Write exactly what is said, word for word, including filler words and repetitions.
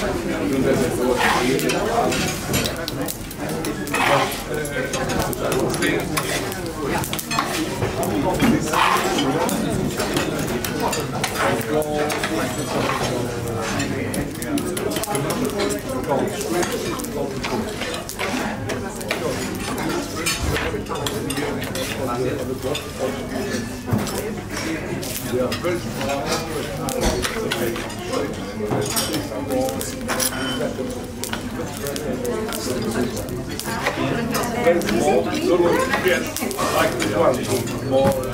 Very small, so yes, like this one, more.